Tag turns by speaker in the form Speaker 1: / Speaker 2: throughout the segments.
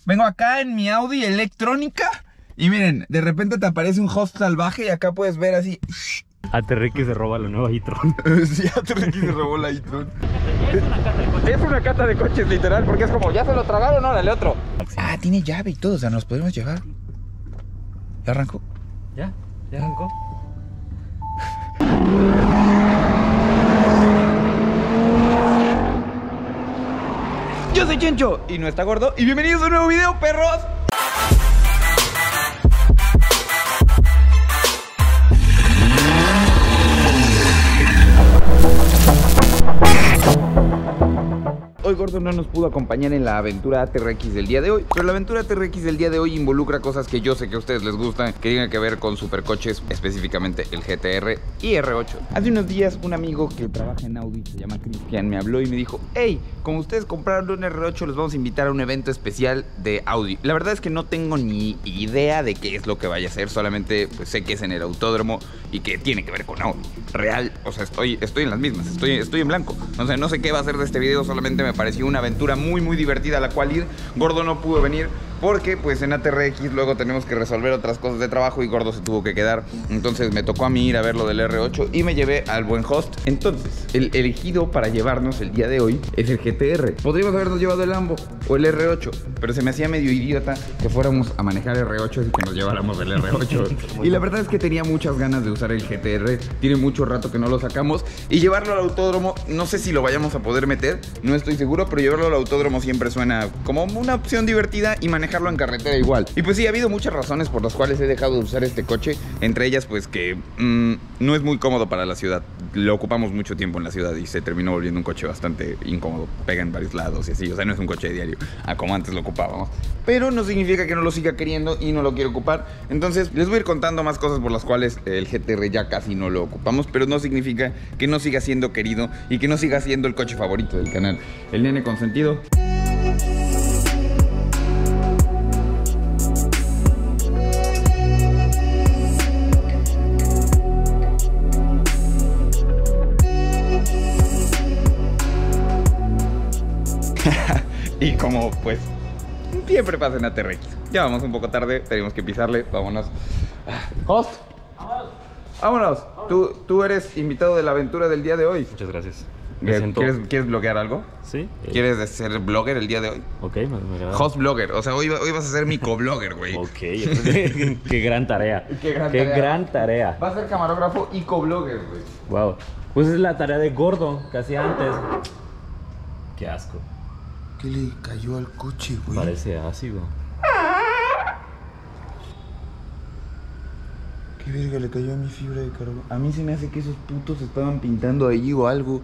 Speaker 1: Vengo acá en mi Audi electrónica y miren, de repente te aparece un host salvaje y acá puedes ver así.
Speaker 2: Aterrique se roba la nueva e-tron.
Speaker 1: Sí, Aterrique se robó la e-tron. Es una cata de coches literal, porque es como, ya se lo tragaron, órale otro. Ah, tiene llave y todo, o sea, nos podemos llevar. ¿Ya arrancó?
Speaker 2: Ya arrancó.
Speaker 1: Yo soy Chencho y no está gordo y bienvenidos a un nuevo video, perros. Hoy Gordo no nos pudo acompañar en la aventura ATRX del día de hoy, pero la aventura ATRX del día de hoy involucra cosas que yo sé que a ustedes les gustan, que tienen que ver con supercoches, específicamente el GTR y R8. Hace unos días un amigo que trabaja en Audi, se llama Cristian, me habló y me dijo: hey, como ustedes compraron un R8, los vamos a invitar a un evento especial de Audi. La verdad es que no tengo ni idea de qué es lo que vaya a ser, solamente pues sé que es en el autódromo y que tiene que ver con Audi. Real, o sea, estoy en las mismas, estoy en blanco. No sé qué va a hacer de este video, solamente me pareció una aventura muy divertida a la cual ir. Gordo no pudo venir porque pues en ATRX luego tenemos que resolver otras cosas de trabajo y Gordo se tuvo que quedar. Entonces me tocó a mí ir a ver lo del R8 y me llevé al buen host. Entonces, el elegido para llevarnos el día de hoy es el GTR. Podríamos habernos llevado el Lambo o el R8, pero se me hacía medio idiota que fuéramos a manejar R8 y que nos lleváramos el R8. Y la verdad es que tenía muchas ganas de usar el GTR. Tiene mucho rato que no lo sacamos. Y llevarlo al autódromo, no sé si lo vayamos a poder meter, no estoy seguro, pero llevarlo al autódromo siempre suena como una opción divertida y manejarlo en carretera igual. Y pues sí, ha habido muchas razones por las cuales he dejado de usar este coche. Entre ellas pues que no es muy cómodo para la ciudad. Lo ocupamos mucho tiempo en la ciudad y se terminó volviendo un coche bastante incómodo. Pega en varios lados y así, o sea, no es un coche diario como antes lo ocupábamos. Pero no significa que no lo siga queriendo y no lo quiero ocupar. Entonces les voy a ir contando más cosas por las cuales el GTR ya casi no lo ocupamos, pero no significa que no siga siendo querido y que no siga siendo el coche favorito del canal. El nene consentido. Y como pues siempre pasa en ATRX, ya vamos un poco tarde, tenemos que pisarle, vámonos. Host, vámonos. Tú eres invitado de la aventura del día de hoy.
Speaker 2: Muchas gracias.
Speaker 1: ¿Quieres bloguear algo?
Speaker 2: Sí.
Speaker 1: ¿Quieres ser blogger el día de hoy?
Speaker 2: Ok, me agrada.
Speaker 1: Host blogger, o sea, hoy vas a ser mi co-blogger, güey.
Speaker 2: Ok, qué gran tarea. Qué gran tarea.
Speaker 1: Va a ser camarógrafo y co-blogger, güey.
Speaker 2: Wow. Pues es la tarea de Gordo que hacía antes. Qué asco.
Speaker 1: ¿Qué le cayó al coche, güey?
Speaker 2: Parece ácido.
Speaker 1: ¿Qué verga le cayó a mi fibra de carbono? A mí se me hace que esos putos estaban pintando ahí o algo.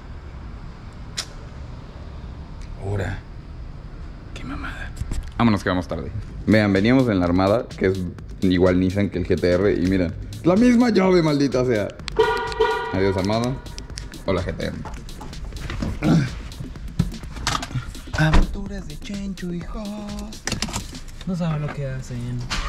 Speaker 1: Ahora. Qué mamada. Vámonos que vamos tarde. Vean, veníamos en la Armada, que es igual Nissan que el GTR. Y miren, la misma llave, maldita sea. Adiós, Armada. Hola, GTR. Aventuras de Chencho, hijo.
Speaker 2: No saben lo que hacen.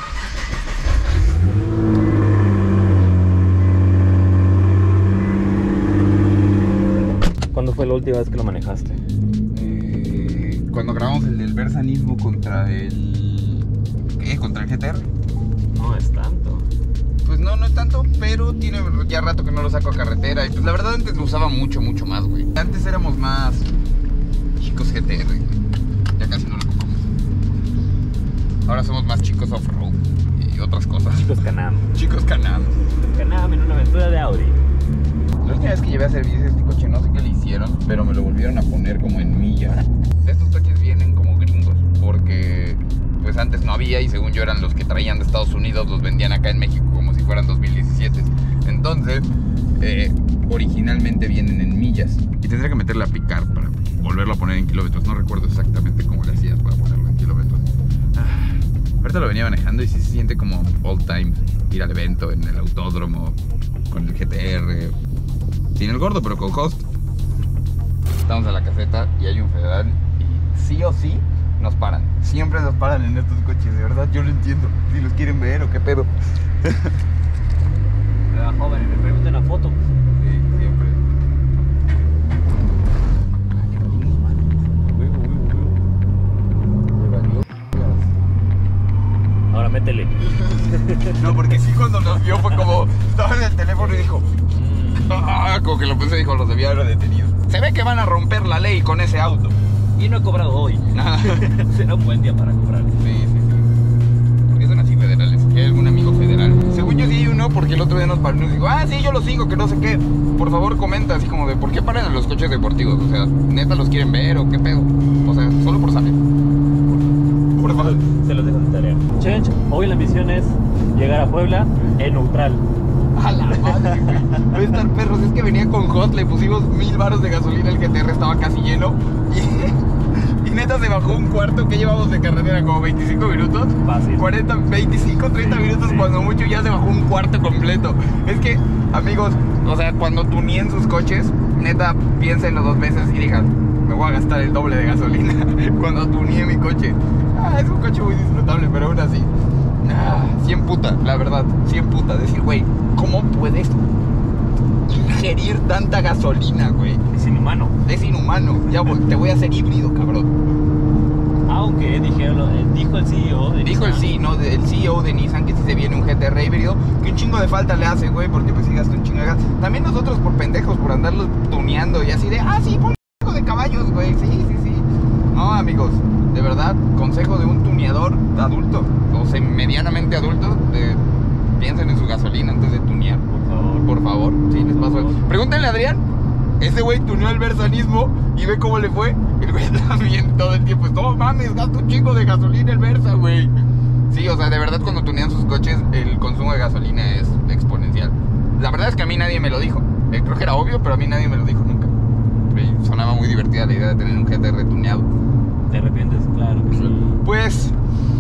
Speaker 2: ¿Cuándo fue la última vez que lo manejaste?
Speaker 1: Cuando grabamos el del Versanismo contra el... ¿Qué? ¿Contra el GTR?
Speaker 2: No es tanto.
Speaker 1: Pues no es tanto, pero tiene ya rato que no lo saco a carretera. Y pues la verdad antes lo usaba mucho más, güey. Antes éramos más chicos GTR, güey. Ya casi no lo ocupamos. Ahora somos más chicos off-road y otras cosas.
Speaker 2: Chicos Can-Am.
Speaker 1: Chicos Can-Am.
Speaker 2: Can-Am en una aventura de Audi.
Speaker 1: La última vez que llevé a servicio este coche, no sé qué le hicieron, pero me lo volvieron a poner como en milla. Estos coches vienen como gringos, porque pues antes no había y según yo eran los que traían de Estados Unidos, los vendían acá en México como si fueran 2017. Entonces, originalmente vienen en millas. Y tendría que meterle a picar para volverlo a poner en kilómetros. No recuerdo exactamente cómo le hacías para ponerlo en kilómetros. Ahorita lo venía manejando y sí se siente como old time ir al evento en el autódromo con el GTR. Sin el gordo, pero con host. Estamos en la caseta y hay un federal y sí o sí nos paran. Siempre nos paran en estos coches, de verdad, yo lo entiendo. Si los quieren ver o qué pedo.
Speaker 2: Joven, me preguntan una foto.
Speaker 1: Sí, siempre.
Speaker 2: métele.
Speaker 1: No, porque sí, cuando nos vio fue como, estaba en el teléfono y dijo, como que lo pensé y dijo, los debía haber detenido. Se ve que van a romper la ley con ese auto.
Speaker 2: Y no he cobrado hoy. Será un buen día para cobrar.
Speaker 1: Sí. Porque son así federales. ¿Hay algún amigo federal? Según yo sí hay uno, porque el otro día nos paró y nos dijo, sí, yo lo sigo, que no sé qué. Por favor, comenta, así como de, ¿por qué paran en los coches deportivos? O sea, ¿neta los quieren ver o qué pedo? O sea, solo por saber. Por favor.
Speaker 2: Se los dejo de tarea. Chench, hoy la misión es llegar a Puebla en neutral.
Speaker 1: A la madre, güey. Debe estar perros. Es que venía con Hot, le pusimos 1000 baros de gasolina, el GTR estaba casi lleno. Y neta se bajó un cuarto. Que llevamos de carretera, como 25 minutos.
Speaker 2: Fácil.
Speaker 1: 40, 25, 30 minutos, cuando mucho ya se bajó un cuarto completo. Es que, amigos, o sea, cuando tuneen sus coches, neta, piénsenlo 2 veces y digan, me voy a gastar el doble de gasolina cuando tuneé mi coche. Es un coche muy disfrutable, pero aún así, 100 puta, la verdad, 100 puta. Decir, güey, ¿cómo puedes ingerir tanta gasolina, güey?
Speaker 2: Es inhumano.
Speaker 1: Es inhumano. Ya te voy a hacer híbrido, cabrón.
Speaker 2: Aunque dijo el CEO de
Speaker 1: Dijo el CEO de Nissan que si se viene un GTR híbrido, que un chingo de falta le hace, güey, porque pues si gasta un chingo de gas. También nosotros por pendejos, por andarlos tuneando y así de, sí, pon un de caballos, güey, sí. No, amigos, de verdad, consejo de un tuneador adulto, o sea, medianamente adulto, piensen en su gasolina antes de tunear. Por favor, sí, les paso. Pregúntenle a Adrián, ese güey tuneó el Versanismo y ve cómo le fue. El güey también todo el tiempo, no mames, gasta un chingo de gasolina el Versa, güey. Sí, o sea, de verdad cuando tunean sus coches, el consumo de gasolina es exponencial. La verdad es que a mí nadie me lo dijo. Creo que era obvio, pero a mí nadie me lo dijo nunca. Sonaba muy divertida la idea de tener un GTR tuneado.
Speaker 2: ¿Te arrepientes? Claro que sí.
Speaker 1: Pues...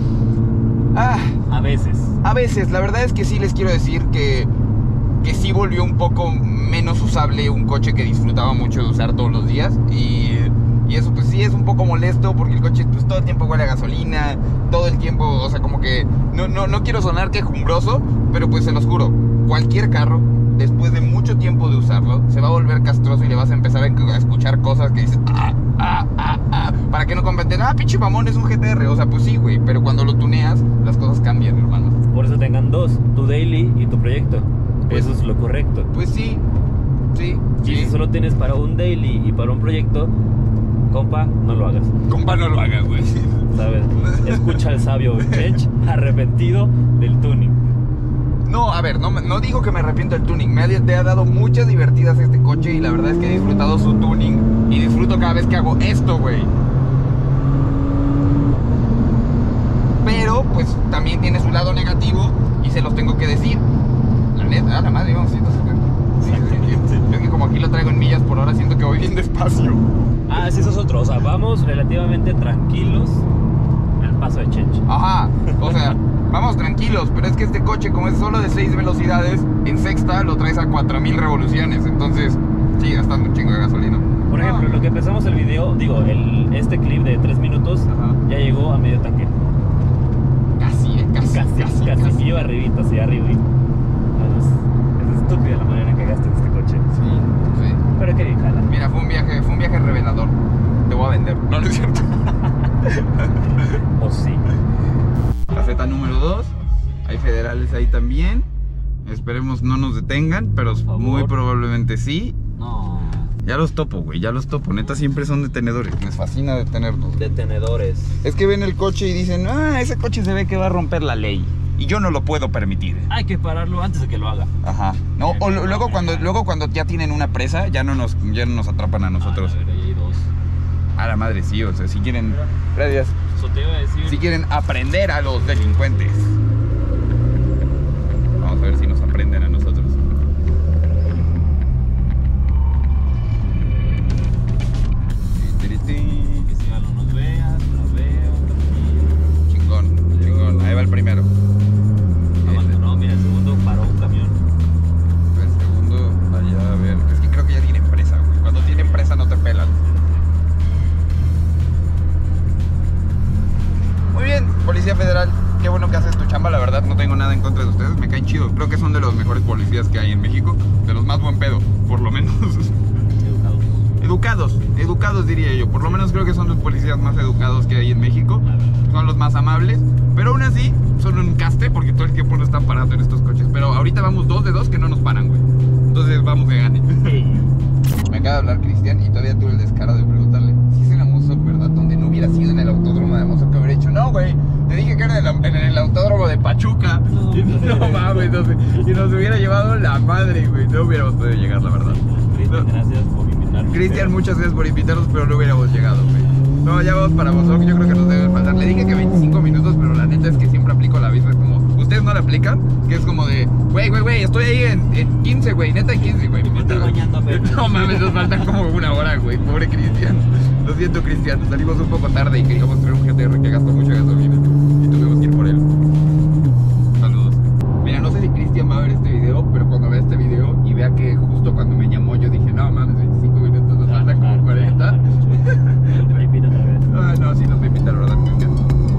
Speaker 2: a veces.
Speaker 1: La verdad es que sí les quiero decir que sí volvió un poco menos usable un coche que disfrutaba mucho de usar todos los días. Y eso pues sí es un poco molesto porque el coche pues todo el tiempo huele a gasolina, todo el tiempo, o sea, como que... No quiero sonar quejumbroso, pero pues se los juro, cualquier carro, después de mucho tiempo de usarlo, se va a volver castroso y le vas a empezar a escuchar cosas que dices, para que no competen, pinche mamón, es un GTR, o sea, pues sí, güey, pero cuando lo tuneas, las cosas cambian, hermano.
Speaker 2: Por eso tengan dos, tu daily y tu proyecto.
Speaker 1: Pues,
Speaker 2: eso es lo correcto.
Speaker 1: Pues sí.
Speaker 2: Y si solo tienes para un daily y para un proyecto, compa, no lo hagas.
Speaker 1: Compa, no lo hagas, güey.
Speaker 2: ¿Sabes? Escucha al sabio Chench, arrepentido del tuning.
Speaker 1: No, a ver, no digo que me arrepiento del tuning. Me ha dado muchas divertidas este coche y la verdad es que he disfrutado su tuning y disfruto cada vez que hago esto, güey. Pero, pues, también tiene su lado negativo y se los tengo que decir. La neta, la madre, vamos 170. Sí. Es que como aquí lo traigo en millas por hora, siento que voy bien despacio.
Speaker 2: Sí, eso es otro. O sea, vamos relativamente tranquilos al paso de Chench.
Speaker 1: Ajá, o sea, vamos tranquilos, pero es que este coche, como es solo de 6 velocidades, en sexta lo traes a 4000 revoluciones, entonces sigue gastando un chingo de gasolina.
Speaker 2: Por ejemplo, lo que empezamos el video, este clip de 3 minutos, ya llegó a medio tanque. Casi. Y yo arribita, así arriba. Es estúpida la manera en que gastas este coche.
Speaker 1: Sí.
Speaker 2: Pero qué bien jala.
Speaker 1: Mira, fue un viaje revelador. Te voy a vender. No es cierto.
Speaker 2: O sí.
Speaker 1: Caseta número 2. Hay federales ahí también. Esperemos no nos detengan, pero muy probablemente sí.
Speaker 2: No.
Speaker 1: Ya los topo, güey, ya los topo. Neta, siempre son detenedores. Les fascina detenerlos.
Speaker 2: Detenedores.
Speaker 1: Es que ven el coche y dicen, ese coche se ve que va a romper la ley. Y yo no lo puedo permitir.
Speaker 2: Hay que pararlo antes de que lo haga.
Speaker 1: Ajá. No, o luego cuando ya tienen una presa, ya no nos atrapan a nosotros.
Speaker 2: A ver, ahí hay 2.
Speaker 1: A la madre, sí, o sea, si quieren... Gracias.
Speaker 2: Eso te iba a decir.
Speaker 1: Si quieren aprender a los delincuentes. Vamos a ver si nos aprenden a nosotros.
Speaker 2: Que si no nos veas, lo veo.
Speaker 1: Chingón. Ahí va el primero.
Speaker 2: No, mira, el segundo paró un camión.
Speaker 1: El segundo, allá, a ver. Es que creo que ya tienen presa, güey. Cuando tienen presa no te pelan. Muy bien, Policía Federal. Qué bueno que haces tu chamba, la verdad no tengo nada en contra de ustedes, me caen chido. Creo que son de los mejores policías que hay en México, de los más buen pedo, por lo menos. educados diría yo. Por lo menos creo que son los policías más educados que hay en México. Son los más amables. Pero aún así, son un caste porque todo el tiempo no están parando en estos coches. Pero ahorita vamos 2 de 2 que no nos paran, güey. Entonces vamos de gane. Me acaba de hablar Cristian y todavía tuve el descaro de preguntarle si es en la Mozoc, ¿verdad? Donde no hubiera sido en el autódromo de Mozoc, que hubiera dicho, no, güey, te dije que era en el autódromo de Pachuca. No mames, no sé. Si nos hubiera llevado la madre, güey, no hubiéramos podido llegar, la verdad.
Speaker 2: Cristian, gracias por invitarnos.
Speaker 1: Cristian, muchas gracias por invitarnos, pero no hubiéramos llegado, güey. No, ya vamos para Mozoc, yo creo que nos debe faltar. Le dije que 25 minutos, pero la neta es que siempre aplico la misma. Es como, ¿ustedes no la aplican? Que es como de, güey, estoy ahí en 15, güey, neta en 15, güey.
Speaker 2: Me estoy bañando apenas.
Speaker 1: No mames, nos faltan como 1 hora, güey. Pobre Cristian. Lo siento, Cristian. Salimos un poco tarde y queríamos traer un GTR que gastó mucha gasolina. Y tuvimos que ir por él. Saludos. Mira, no sé si Cristian va a ver este video, pero cuando vea este video y vea que justo cuando me llamó yo dije, no mames, 25 minutos, nos faltan como 40.
Speaker 2: Te invito otra vez.
Speaker 1: Ah, no, sí nos va a invitar, la verdad, Cristian.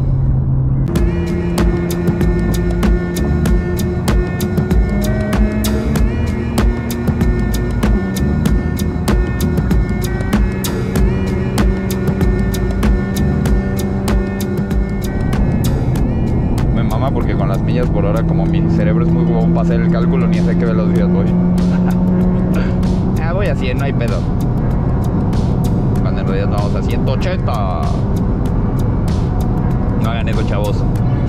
Speaker 1: Porque con las millas por hora, como mi cerebro es muy huevón para hacer el cálculo, ni sé qué velocidad voy. Voy a 100, no hay pedo. Cuando en realidad vamos a 180. No hagan eso, chavos.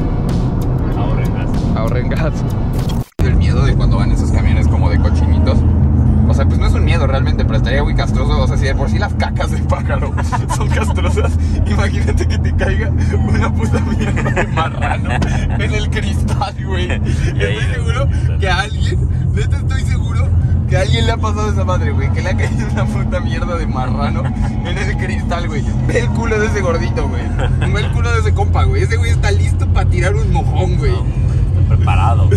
Speaker 1: Ahorren gas. El miedo de cuando van esos camiones como de cochinitos. O sea, pues no es un miedo realmente, pero estaría muy castroso. O sea, si de por sí las cacas de pájaro son castrosas, imagínate que te caiga una puta mierda de marrano en el cristal, güey. Y estoy seguro que a alguien, neta estoy seguro que a alguien le ha pasado esa madre, güey. Que le ha caído una puta mierda de marrano en ese cristal, güey. Ve el culo de ese gordito, güey. Ve el culo de ese compa, güey. Ese güey está listo para tirar un mojón, güey.
Speaker 2: Está preparado.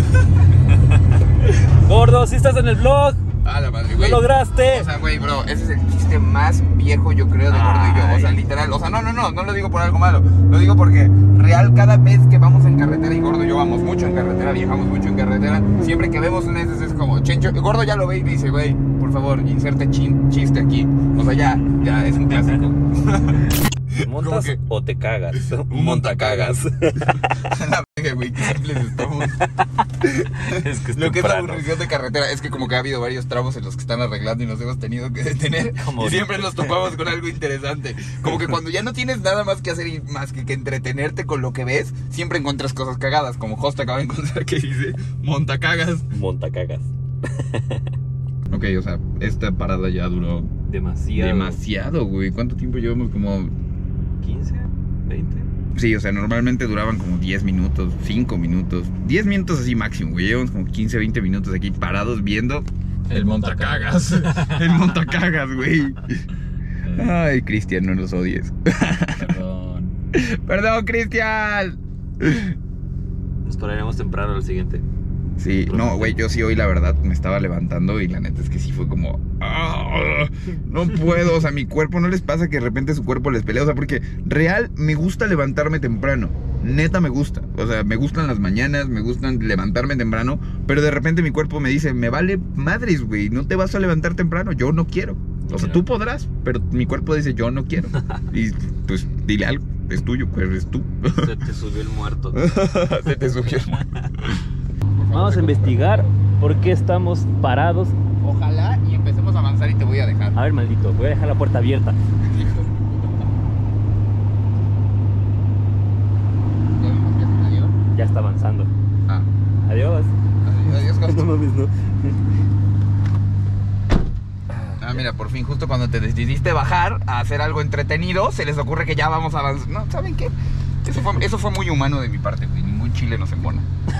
Speaker 2: Gordo, si estás en el vlog.
Speaker 1: Ah, la madre, güey.
Speaker 2: ¡Lo lograste!
Speaker 1: O sea, güey, bro, ese es el chiste más viejo, yo creo, de Gordo y yo. O sea, literal. O sea, no lo digo por algo malo. Lo digo porque real, cada vez que vamos en carretera, y Gordo y yo vamos mucho en carretera, viajamos mucho en carretera, siempre que vemos una de esas es como, Chencho, Gordo ya lo ve y me dice, güey, por favor, inserte chiste aquí. O sea, ya, es un clásico.
Speaker 2: ¿Montas o te cagas?
Speaker 1: Un montacagas. La verga, güey, qué simples estamos.
Speaker 2: Es que es
Speaker 1: lo que es la
Speaker 2: temprano.
Speaker 1: aburrición de carretera es que como que ha habido varios tramos en los que están arreglando y nos hemos tenido que detener.
Speaker 2: Como
Speaker 1: Y siempre nos topamos con algo interesante. Como que cuando ya no tienes nada más que hacer y más que entretenerte con lo que ves, siempre encuentras cosas cagadas. Como Host acaba de encontrar que dice montacagas.
Speaker 2: Montacagas.
Speaker 1: Ok, o sea, esta parada ya duró demasiado, güey. ¿Cuánto tiempo llevamos? Como
Speaker 2: 15, 20.
Speaker 1: Sí, o sea, normalmente duraban como 10 minutos, 5 minutos, 10 minutos así máximo, güey. Llevamos como 15, 20 minutos aquí parados viendo el montacagas. El montacagas, güey. Ay, Cristian, no nos odies.
Speaker 2: Perdón.
Speaker 1: Perdón, Cristian.
Speaker 2: Nos pararemos temprano al siguiente.
Speaker 1: Sí, no, güey, yo sí hoy la verdad me estaba levantando y la neta es que sí fue como... no puedo, o sea, mi cuerpo no les pasa que de repente su cuerpo les pelea, o sea, porque real me gusta levantarme temprano, neta me gusta, o sea, me gustan las mañanas, me gustan levantarme temprano, pero de repente mi cuerpo me dice, me vale madres, güey, no te vas a levantar temprano, yo no quiero, o sea, tú podrás, pero mi cuerpo dice, yo no quiero, y pues dile algo, es tuyo, pues eres tú.
Speaker 2: Se te subió el muerto.
Speaker 1: Se te subió el muerto.
Speaker 2: Vamos a investigar por qué estamos parados.
Speaker 1: Ojalá y empecemos a avanzar y te voy a dejar.
Speaker 2: A ver, maldito, voy a dejar la puerta abierta.
Speaker 1: ¿Ya vimos que se salió?
Speaker 2: Ya está avanzando.
Speaker 1: Ah,
Speaker 2: Adiós.
Speaker 1: adiós,
Speaker 2: No
Speaker 1: Costo.
Speaker 2: mames, no.
Speaker 1: Ah, mira, por fin, justo cuando te decidiste bajar a hacer algo entretenido, se les ocurre que ya vamos a avanzar. No, ¿saben qué? Eso fue muy humano de mi parte, güey. Ningún chile nos embona.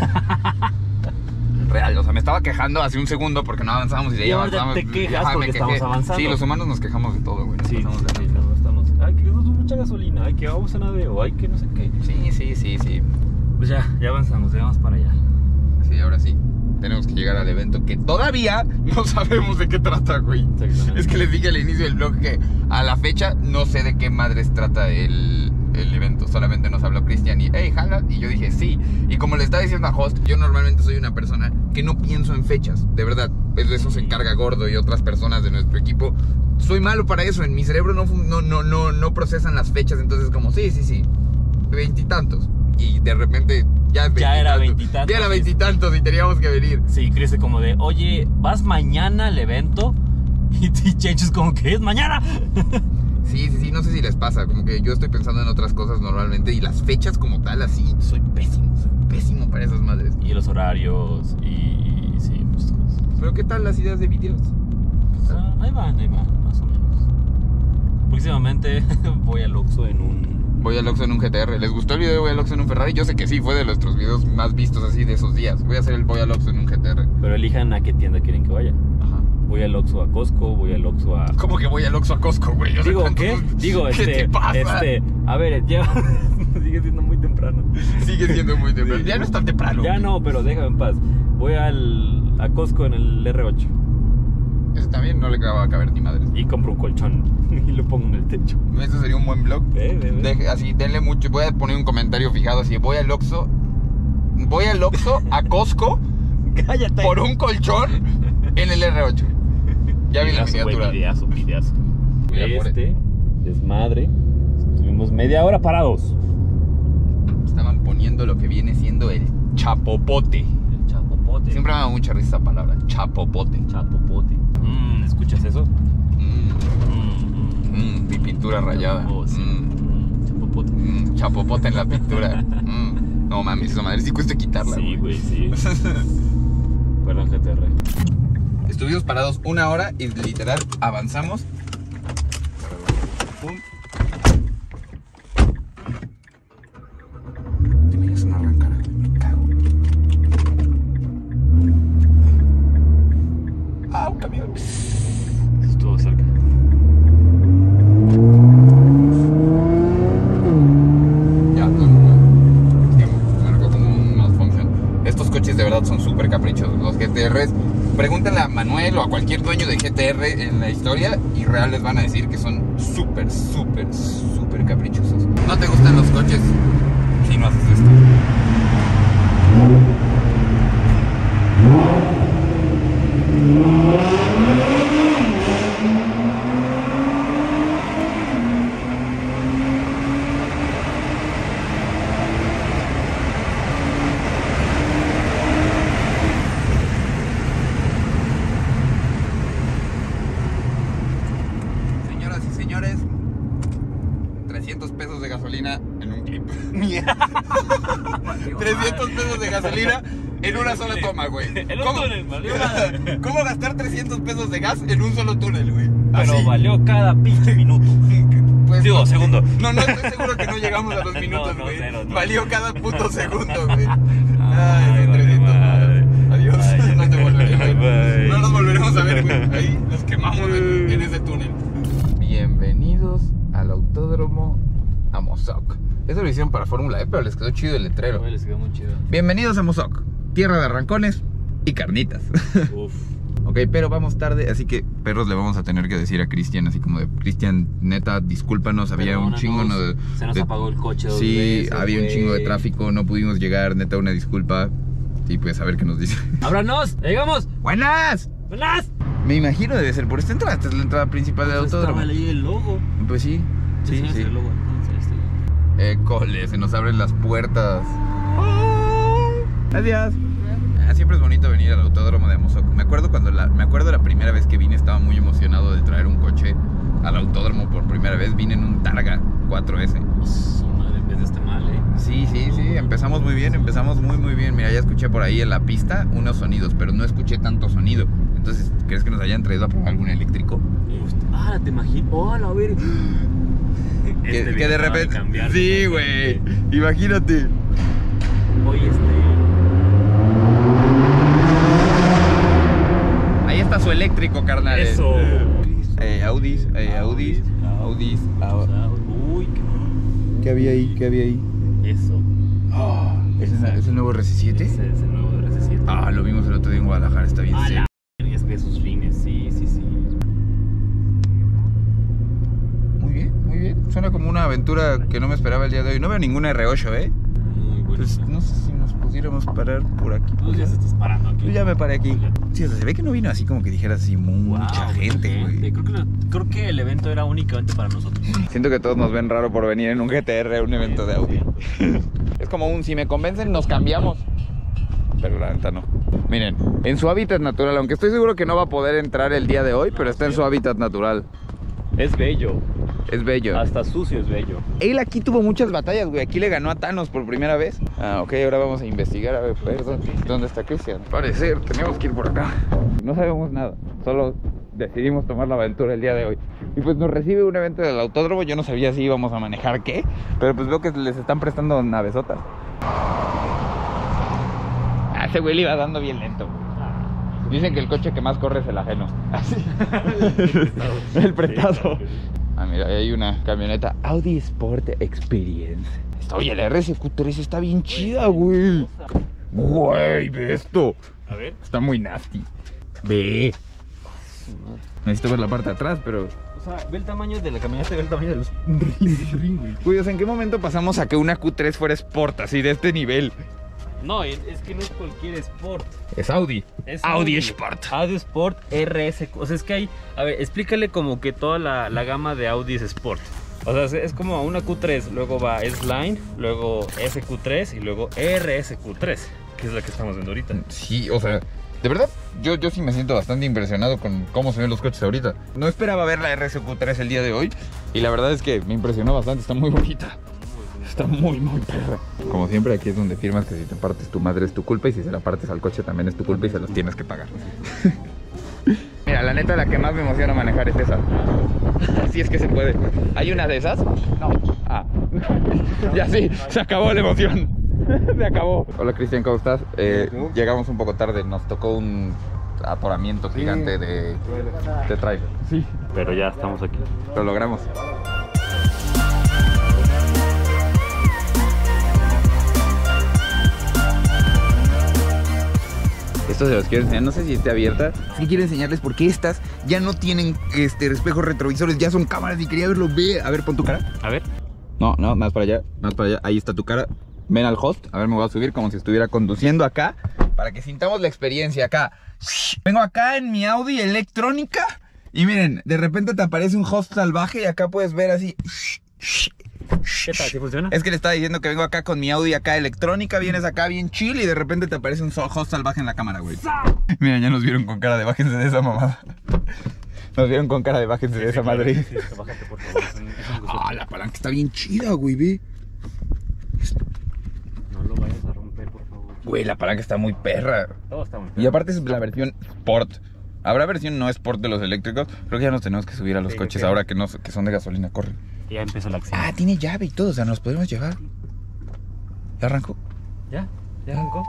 Speaker 1: Real, o sea, me estaba quejando hace un segundo porque no avanzábamos y de ahí
Speaker 2: Y ahora
Speaker 1: avanzamos.
Speaker 2: te quejas
Speaker 1: Ajá,
Speaker 2: porque
Speaker 1: me quejé.
Speaker 2: estamos avanzando.
Speaker 1: Sí, los humanos nos quejamos de todo, güey.
Speaker 2: Sí,
Speaker 1: Nos pasamos de-
Speaker 2: no estamos. Ay, que usamos mucha gasolina. Ay, que vamos a navego. Ay, que no sé qué.
Speaker 1: Sí.
Speaker 2: Pues ya avanzamos, ya vamos para allá.
Speaker 1: Sí, ahora sí. Tenemos que llegar al evento que todavía no sabemos de qué trata, güey.
Speaker 2: Exactamente.
Speaker 1: Es que les dije al inicio del vlog que a la fecha no sé de qué madres trata el evento. Solamente nos habló Cristian y, hey, jala. Y yo dije, sí. Y como le estaba diciendo a Host, yo normalmente soy una persona que no pienso en fechas, de verdad. De eso se encarga Gordo y otras personas de nuestro equipo. Soy malo para eso, en mi cerebro no procesan las fechas, entonces como, sí, 20 y tantos. Y de repente ya
Speaker 2: era 20 y tantos.
Speaker 1: Ya era 20 y tantos y teníamos que venir.
Speaker 2: Sí, Chris es como de, oye, ¿vas mañana al evento? Y Chencho es como que es mañana.
Speaker 1: Sí, no sé si les pasa, como que yo estoy pensando en otras cosas normalmente y las fechas como tal, así, soy pésimo para esas madres.
Speaker 2: Y los horarios y sí, muchas cosas.
Speaker 1: Pero ¿qué tal las ideas de videos?
Speaker 2: Ahí van, más o menos. Próximamente voy al Oxxo en un
Speaker 1: GTR. ¿Les gustó el video de voy al Oxxo en un Ferrari? Yo sé que sí, fue de nuestros videos más vistos así de esos días. Voy a hacer el voy al Oxxo en un GTR.
Speaker 2: Pero elijan a qué tienda quieren que vaya.
Speaker 1: Ajá.
Speaker 2: Voy al Oxxo a Costco, voy al Oxxo a...
Speaker 1: ¿Cómo que voy al Oxxo a Costco, güey? O sea,
Speaker 2: Digo, ¿qué? Digo,
Speaker 1: ¿qué te pasa?
Speaker 2: A ver, ya sigue siendo muy temprano.
Speaker 1: Sigue siendo muy temprano.
Speaker 2: Sí.
Speaker 1: Ya no es tan temprano.
Speaker 2: Ya no, pero déjame en paz. Voy a Costco en el R8
Speaker 1: Ese también no le va a caber ni madre.
Speaker 2: y compro un colchón y lo pongo en el techo.
Speaker 1: Eso sería un buen vlog. Así, denle mucho. Voy a poner un comentario fijado así. Voy al Oxxo a Costco.
Speaker 2: Cállate.
Speaker 1: Por un colchón en el R8. Ya vi la miniatura.
Speaker 2: Videazo.
Speaker 1: Mira,
Speaker 2: Desmadre. Estuvimos media hora parados.
Speaker 1: Estaban poniendo lo que viene siendo el chapopote.
Speaker 2: El chapopote.
Speaker 1: Siempre me da mucha risa esa palabra, chapopote.
Speaker 2: Chapopote. ¿Escuchas eso?
Speaker 1: Mi pintura rayada.
Speaker 2: Chapopote.
Speaker 1: Chapopote en la pintura. No mames, esa madre sí cuesta quitarla.
Speaker 2: Sí, güey, sí. Perdón, GTR.
Speaker 1: Estuvimos parados 1 hora y literal avanzamos. Pum. Te me una arrancada, me cago. ¡Ah, un camión!
Speaker 2: Estuvo cerca.
Speaker 1: Ya, me marcó como un malfunction. Estos coches de verdad son súper caprichosos. Los GTRs, pregúntenle a Manuel o a cualquier dueño de GTR en la historia y real les van a decir que son súper caprichosos. ¿No te gustan los coches si no haces esto? Señoras y señores, 300 pesos de gasolina en un clip. 300 pesos de gasolina en una sola toma, güey.
Speaker 2: En un túnel, valió madre.
Speaker 1: ¿Cómo gastar 300 pesos de gas en un solo túnel, güey?
Speaker 2: Pero
Speaker 1: Así.
Speaker 2: valió cada pinche minuto.
Speaker 1: Pues,
Speaker 2: Digo, segundo.
Speaker 1: No estoy seguro que no llegamos a los minutos,
Speaker 2: No,
Speaker 1: güey.
Speaker 2: cero, no.
Speaker 1: Valió cada puto segundo, güey.
Speaker 2: Ay,
Speaker 1: Ay,
Speaker 2: vale
Speaker 1: 300
Speaker 2: madre.
Speaker 1: Adiós.
Speaker 2: Ay,
Speaker 1: No te volveré a ver.
Speaker 2: bye.
Speaker 1: No nos volveremos a ver, güey. Ahí nos quemamos en ese túnel. Bienvenidos al autódromo Amozoc. Eso lo hicieron para Fórmula E, pero les quedó chido el letrero.
Speaker 2: Güey, les quedó muy chido.
Speaker 1: Bienvenidos a Amozoc, tierra de arrancones y carnitas.
Speaker 2: Uf.
Speaker 1: Ok, pero vamos tarde, así que perros le vamos a tener que decir a Cristian, así como de Cristian, neta, discúlpanos, había un chingo
Speaker 2: Se nos apagó el coche dos
Speaker 1: Sí,
Speaker 2: veces,
Speaker 1: había un
Speaker 2: güey.
Speaker 1: chingo de tráfico, no pudimos llegar, neta, una disculpa. Y pues a ver qué nos dice.
Speaker 2: ¡Ábranos! ¡Ya llegamos!
Speaker 1: ¡Buenas!
Speaker 2: ¡Buenas!
Speaker 1: Me imagino debe ser por esta entrada, esta es la entrada principal del autódromo.
Speaker 2: Estaba ahí el logo.
Speaker 1: Pues sí, sí.
Speaker 2: El logo.
Speaker 1: Cole, se nos abren las puertas. Adiós. Siempre es bonito venir al autódromo de Amozoc. Me acuerdo la primera vez que vine, estaba muy emocionado de traer un coche al autódromo por primera vez. Vine en un Targa 4S.
Speaker 2: Su madre, empezaste mal,
Speaker 1: Sí, empezamos muy bien, empezamos muy bien. Mira, ya escuché por ahí en la pista unos sonidos, pero no escuché tanto sonido. Entonces, ¿crees que nos hayan traído a probar algún eléctrico?
Speaker 2: Te imagino. ¡Hola, a ver!
Speaker 1: Que de repente... Sí, güey. Imagínate.
Speaker 2: Oye,
Speaker 1: Ahí está su eléctrico, carnal.
Speaker 2: Eso.
Speaker 1: Audis.
Speaker 2: Uy,
Speaker 1: ¿Qué había ahí?
Speaker 2: Eso.
Speaker 1: ¿Es el nuevo RC7?
Speaker 2: Ese es el nuevo RC7.
Speaker 1: Lo vimos el otro día en Guadalajara, está bien serio.
Speaker 2: Es que sus rines, sí.
Speaker 1: Muy bien. Suena como una aventura que no me esperaba el día de hoy. No veo ninguna R8,
Speaker 2: Muy bonita.
Speaker 1: Pues no sé si nos pudiéramos parar por aquí.
Speaker 2: Tú ya se estás parando aquí.
Speaker 1: Yo ya me paré aquí. Sí, o sea, se ve que no vino así como que dijeras así mucha
Speaker 2: Wow,
Speaker 1: gente, güey.
Speaker 2: Creo que el evento era únicamente para nosotros.
Speaker 1: Siento que todos nos ven raro por venir en un GTR a un evento de Audi. Es como un, si me convencen, nos cambiamos. Pero la neta no. Miren, en su hábitat natural, aunque estoy seguro que no va a poder entrar el día de hoy, pero está en su hábitat natural.
Speaker 2: Es bello.
Speaker 1: Es bello.
Speaker 2: Hasta sucio es bello.
Speaker 1: Él aquí tuvo muchas batallas, güey. Aquí le ganó a Thanos por primera vez. Ah, ok, ahora vamos a investigar. A ver, perdón. ¿Dónde está Cristian? Parecer, tenemos que ir por acá. No sabemos nada. Solo decidimos tomar la aventura el día de hoy. Y pues nos recibe un evento del autódromo. Yo no sabía si íbamos a manejar qué, pero pues veo que les están prestando navesotas. A ese güey le iba dando bien lento. Dicen que el coche que más corre es el ajeno. El prestado. Ah, mira, ahí hay una camioneta Audi Sport Experience. Oye, el RSQ3 está bien chida, güey. Güey, ve esto.
Speaker 2: A ver.
Speaker 1: Está muy nasty. Ve. Necesito ver la parte de atrás, pero...
Speaker 2: O sea, ve el tamaño de la camioneta y ve el tamaño de los ring, güey.
Speaker 1: Güey, o sea, ¿en qué momento pasamos a que una Q3 fuera Sport así de este nivel?
Speaker 2: No, es que no es cualquier Sport.
Speaker 1: Es Audi.
Speaker 2: Es
Speaker 1: Audi Sport.
Speaker 2: Audi Sport RSQ. O sea, es que hay... A ver, explícale como que toda la gama de Audi es Sport. O sea, es como una Q3, luego va S-Line, luego SQ3 y luego RSQ3, que es la que estamos viendo ahorita.
Speaker 1: Sí, o sea, de verdad, yo sí me siento bastante impresionado con cómo se ven los coches ahorita. No esperaba ver la RSQ3 el día de hoy y la verdad es que me impresionó bastante, está muy bonita. Está muy perra. Como siempre, aquí es donde firmas que si te partes tu madre es tu culpa y si se la partes al coche también es tu culpa y se los tienes que pagar. Mira, la neta, la que más me emociona manejar es esa. Así es que se puede. ¿Hay una de esas? No. Ah. Ya sí, se acabó la emoción. Se acabó. Hola Cristian, ¿cómo estás? Llegamos un poco tarde, nos tocó un atoramiento gigante de trailer. Sí.
Speaker 2: Pero ya estamos aquí.
Speaker 1: Lo logramos. Esto se los quiero enseñar, no sé si esté abierta. Sí quiero enseñarles por qué estas ya no tienen espejos retrovisores, ya son cámaras y quería verlo. Ve, a ver, pon tu cara.
Speaker 2: A ver.
Speaker 1: No, más para allá, ahí está tu cara. Ven al host, a ver, me voy a subir como si estuviera conduciendo acá, para que sintamos la experiencia acá. Vengo acá en mi Audi electrónica y miren, de repente te aparece un host salvaje y acá puedes ver así.
Speaker 2: ¿Qué tal? ¿Sí funciona?
Speaker 1: Es que le estaba diciendo que vengo acá con mi Audi acá electrónica, vienes acá bien chill y de repente te aparece un host salvaje en la cámara, güey. Mira, ya nos vieron con cara de bájense de esa mamada. Nos vieron con cara de bájense de esa madre.
Speaker 2: Sí, bájate por favor.
Speaker 1: Ah, la palanca está bien chida, güey, ve.
Speaker 2: No lo vayas a romper, por favor.
Speaker 1: Güey, la palanca está muy perra.
Speaker 2: Todo está muy perra.
Speaker 1: Y aparte es la versión Sport. Habrá versión no Sport de los eléctricos. Creo que ya nos tenemos que subir a los coches ahora que son de gasolina, corren.
Speaker 2: Ya empezó la acción.
Speaker 1: Ah, tiene llave y todo, o sea, nos podemos llevar. ¿Ya arrancó?
Speaker 2: ¿Ya arrancó?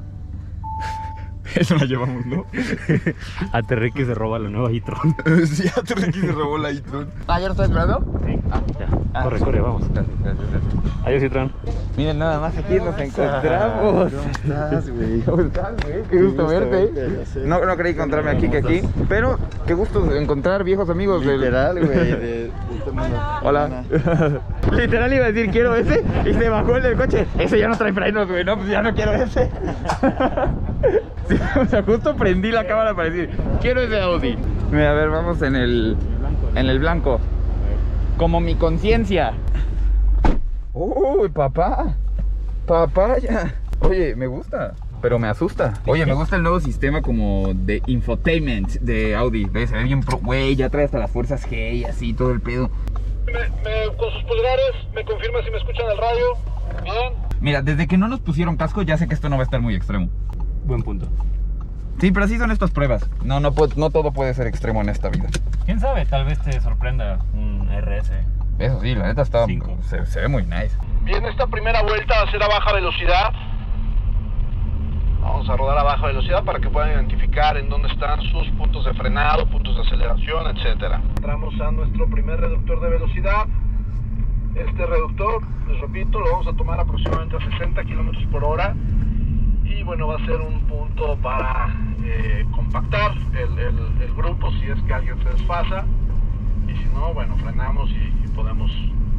Speaker 1: Eso la llevamos, ¿no?
Speaker 2: A Terreque se roba la nueva e-tron.
Speaker 1: Sí, a Terreque se robó la e-tron. ¿Ah, ya lo estás esperando?
Speaker 2: Sí. Ya. Corre, vamos.
Speaker 1: Gracias.
Speaker 2: Adiós, e-tron.
Speaker 1: Miren, nada más aquí nos encontramos.
Speaker 3: ¿Cómo estás, güey?
Speaker 1: ¿Cómo estás, güey? Qué gusto verte.
Speaker 3: ya sé.
Speaker 1: No creí encontrarme aquí que aquí. Pero qué gusto encontrar viejos amigos del...
Speaker 3: Literal, güey, de este mundo.
Speaker 1: Hola. Literal iba a decir quiero ese y se bajó el del coche. Ese ya no trae frenos, güey. No, pues ya no quiero ese. Sí, o sea, justo prendí la cámara para decir quiero ese Audi. Mira, a ver, vamos en el blanco. Como mi conciencia. Uy, papá. Papaya. Oye, me gusta, pero me asusta. Oye, me gusta el nuevo sistema como de infotainment de Audi. ¿Ves? Se ve bien pro, güey, ya trae hasta las fuerzas G y así, todo el pedo.
Speaker 4: Con sus pulgares, me confirma si me escuchan al radio. Bien.
Speaker 1: Mira, desde que no nos pusieron casco, ya sé que esto no va a estar muy extremo.
Speaker 2: Buen punto.
Speaker 1: Sí, pero así son estas pruebas. No todo puede ser extremo en esta vida.
Speaker 2: ¿Quién sabe? Tal vez te sorprenda un RS.
Speaker 1: Eso sí, la neta está...
Speaker 2: Cinco.
Speaker 1: Se ve muy nice.
Speaker 4: Bien, esta primera vuelta será a baja velocidad. Vamos a rodar a baja velocidad para que puedan identificar en dónde están sus puntos de frenado, puntos de aceleración, etcétera. Entramos a nuestro primer reductor de velocidad. Este reductor, les repito, lo vamos a tomar aproximadamente a 60 kilómetros por hora. Y bueno, va a ser un punto para compactar el grupo si es que alguien se desfasa. Y si no, bueno, frenamos y podemos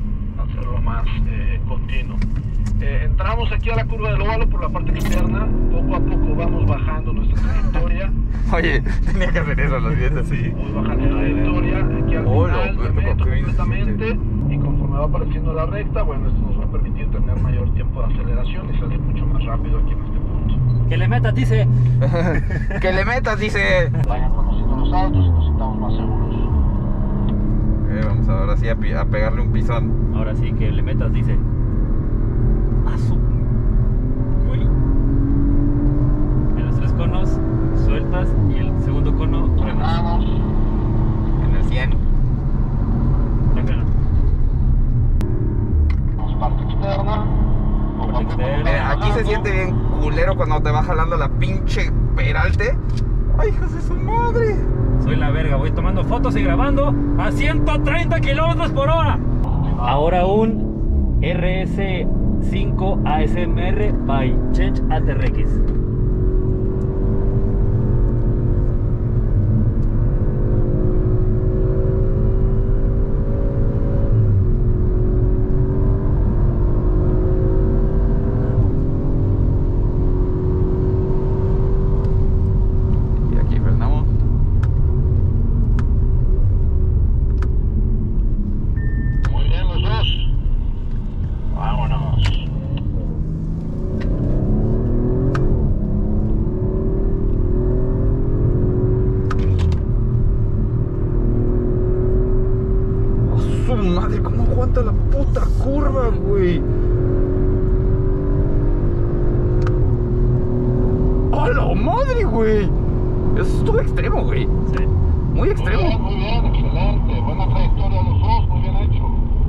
Speaker 4: hacerlo más continuo. Entramos aquí a la curva del óvalo por la parte externa, poco a poco vamos bajando nuestra trayectoria.
Speaker 1: Oye, tenía que hacer eso, lo siento, sí.
Speaker 4: Voy bajando la trayectoria, aquí al final me meto completamente y conforme va apareciendo la recta, bueno, esto nos va a permitir tener mayor tiempo de aceleración y salir mucho más rápido aquí en este punto.
Speaker 2: Que le metas, dice.
Speaker 1: Que le metas, dice.
Speaker 4: Vayan conociendo los autos y nos sintamos más seguros.
Speaker 1: Vamos ahora sí a pegarle un pisón.
Speaker 2: Ahora sí, que le metas, dice. A su... Uy. En los 3 conos sueltas y el segundo cono frenas.
Speaker 4: Vamos.
Speaker 1: En el 100.
Speaker 2: Ya freno.
Speaker 4: Vamos parte externa.
Speaker 2: Parte externa.
Speaker 1: Aquí se siente bien culero cuando te va jalando la pinche peralte. ¡Ay, hijos de su madre!
Speaker 2: Soy la verga, voy tomando fotos y grabando a 130 kilómetros por hora. Ahora un RS5 ASMR by Change ATRX.
Speaker 1: Y aquí frenamos.
Speaker 4: Muy bien los dos. Vámonos.
Speaker 1: ¡A su madre! ¿Cómo aguanta la puta curva, güey? ¡A la madre, güey! Eso estuvo extremo, güey.
Speaker 2: Sí.
Speaker 1: Muy extremo.
Speaker 4: Muy bien, excelente. Buena trayectoria los dos, muy bien hecho.